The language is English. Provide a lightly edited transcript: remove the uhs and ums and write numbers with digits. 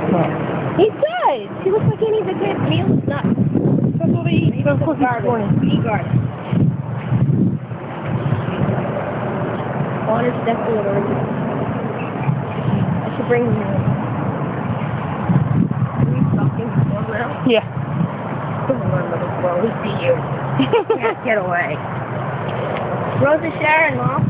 He does. He looks like he needs a good meal and stuff. That's what we eat. That's what we eat garden. Water's definitely allergic. I should bring him here. Are we stalking him now? Yeah. Come on, little squirrel. We see you. You can't get away. Rosa Sharon, Mom.